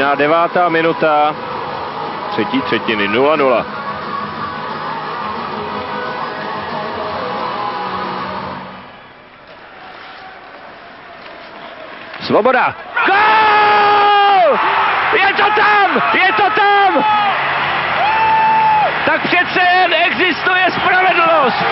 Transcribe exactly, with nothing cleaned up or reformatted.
Na devátá minuta třetí třetiny nula nula. Svoboda. Gól! Je to tam! Je to tam! Tak přece jen existuje spravedlnost!